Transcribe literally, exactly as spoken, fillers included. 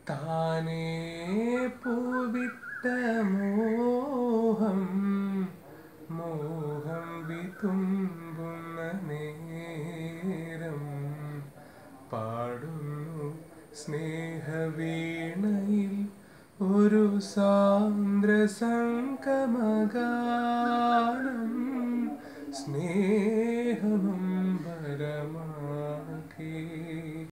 താനേ പൂവിട്ട മോഹം മോഹം വിതുമ്പുന്ന നേരം പാടുന്നു സ്നേഹവീണയിൽ ഒരു സാന്ദ്ര സംഗമഗാനം. സ്നേഹ